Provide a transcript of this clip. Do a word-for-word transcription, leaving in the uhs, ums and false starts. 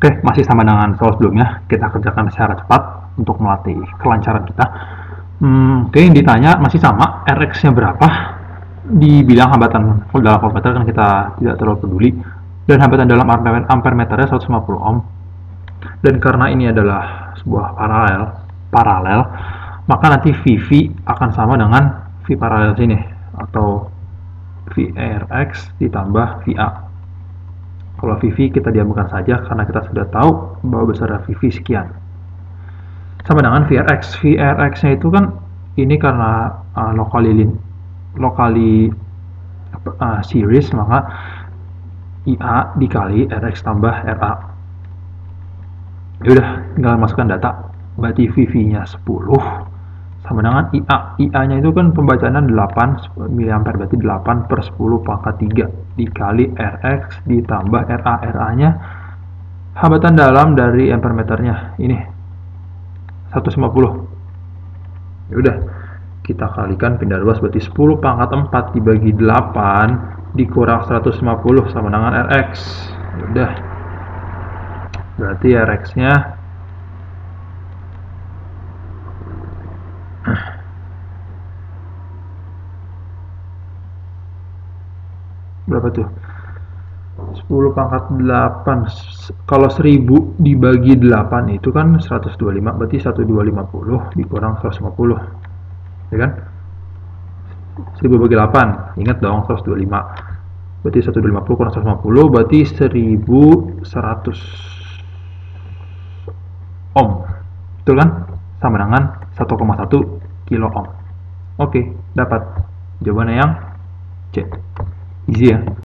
Oke, masih sama dengan soal sebelumnya, kita kerjakan secara cepat untuk melatih kelancaran kita. Hmm, oke, yang ditanya masih sama, R X-nya berapa? Dibilang hambatan dalam voltmeter kan kita tidak terlalu peduli, dan hambatan dalam ampere meternya seratus lima puluh ohm. Dan karena ini adalah sebuah paralel, paralel, maka nanti V V akan sama dengan V paralel sini, atau V R X ditambah V A. Kalau V V kita diamkan saja karena kita sudah tahu bahwa besar V V sekian. Sama dengan V R X. V R X-nya itu kan ini karena uh, locally locally uh, series, maka I A dikali R X tambah R A. Yaudah, tinggal masukkan data. Berarti V V-nya sepuluh sama dengan I A. I A-nya itu kan pembacaannya delapan miliampere, berarti delapan per sepuluh pangkat tiga dikali R X ditambah R A. R A-nya hambatan dalam dari ampere meternya ini seratus lima puluh. Yaudah, kita kalikan pindah luas, berarti sepuluh pangkat empat dibagi delapan dikurang seratus lima puluh sama dengan R X. Yaudah, berarti R X-nya berapa tuh? sepuluh pangkat delapan. Kalau seribu dibagi delapan itu kan seratus dua puluh lima, berarti seribu dua ratus lima puluh dikurang seratus lima puluh, ya kan? seribu bagi delapan, ingat dong, seratus dua puluh lima, berarti seribu dua ratus lima puluh kurang seratus lima puluh, berarti seribu seratus ohm, betul kan? Sama dengan satu koma satu kilo ohm. Oke, dapat jawabannya yang C. Easy ya.